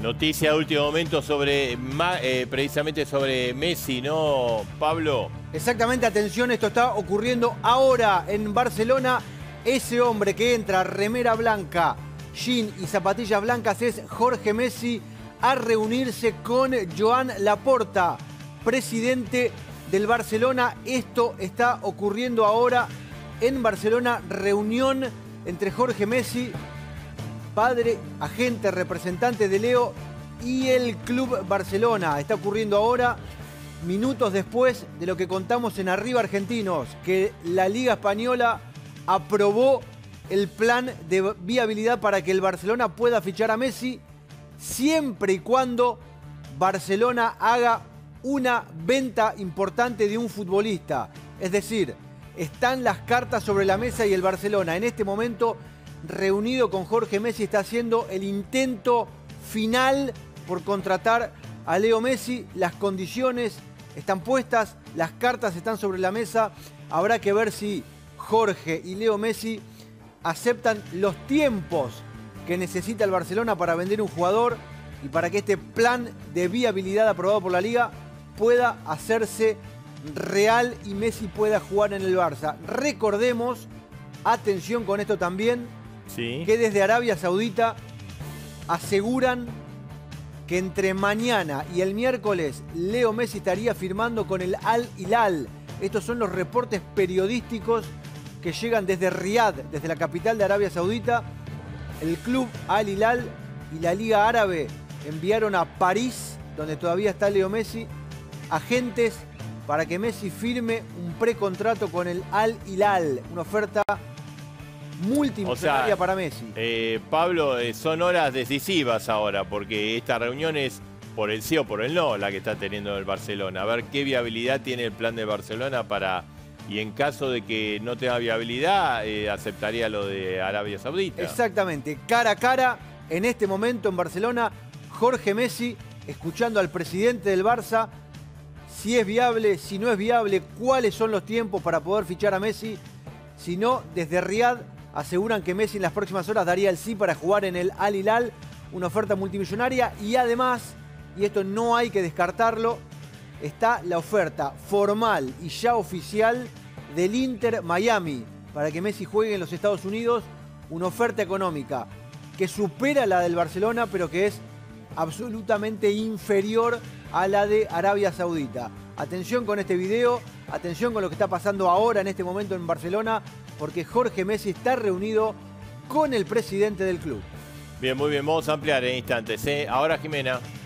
Noticia de último momento sobre precisamente sobre Messi, ¿no, Pablo? Exactamente, atención, esto está ocurriendo ahora en Barcelona. Ese hombre que entra, remera blanca, jean y zapatillas blancas, es Jorge Messi, a reunirse con Joan Laporta, presidente del Barcelona. Esto está ocurriendo ahora en Barcelona, reunión entre Jorge Messi, padre, agente, representante de Leo, y el Club Barcelona. Está ocurriendo ahora, minutos después de lo que contamos en Arriba Argentinos, que la Liga Española aprobó el plan de viabilidad para que el Barcelona pueda fichar a Messi, siempre y cuando Barcelona haga una venta importante de un futbolista. Es decir, están las cartas sobre la mesa y el Barcelona en este momento, reunido con Jorge Messi, está haciendo el intento final por contratar a Leo Messi. Las condiciones están puestas, las cartas están sobre la mesa. Habrá que ver si Jorge y Leo Messi aceptan los tiempos que necesita el Barcelona para vender un jugador y para que este plan de viabilidad aprobado por la Liga pueda hacerse real y Messi pueda jugar en el Barça. Recordemos, atención con esto también, sí, que desde Arabia Saudita aseguran que entre mañana y el miércoles Leo Messi estaría firmando con el Al Hilal. Estos son los reportes periodísticos que llegan desde Riad, desde la capital de Arabia Saudita. El club Al Hilal y la Liga Árabe enviaron a París, donde todavía está Leo Messi, agentes para que Messi firme un precontrato con el Al Hilal, una oferta multimillonaria para Messi. Pablo, son horas decisivas ahora, porque esta reunión es por el sí o por el no la que está teniendo el Barcelona. A ver qué viabilidad tiene el plan de Barcelona para... Y en caso de que no tenga viabilidad, aceptaría lo de Arabia Saudita. Exactamente, cara a cara, en este momento en Barcelona, Jorge Messi escuchando al presidente del Barça, si es viable, si no es viable, cuáles son los tiempos para poder fichar a Messi. Si no, desde Riad aseguran que Messi en las próximas horas daría el sí para jugar en el Al Hilal, una oferta multimillonaria. Y además, y esto no hay que descartarlo, está la oferta formal y ya oficial del Inter Miami para que Messi juegue en los Estados Unidos, una oferta económica que supera la del Barcelona, pero que es absolutamente inferior a la de Arabia Saudita. Atención con este video, atención con lo que está pasando ahora en este momento en Barcelona, porque Jorge Messi está reunido con el presidente del club. Bien, muy bien, vamos a ampliar en instantes, ¿eh? Ahora, Jimena.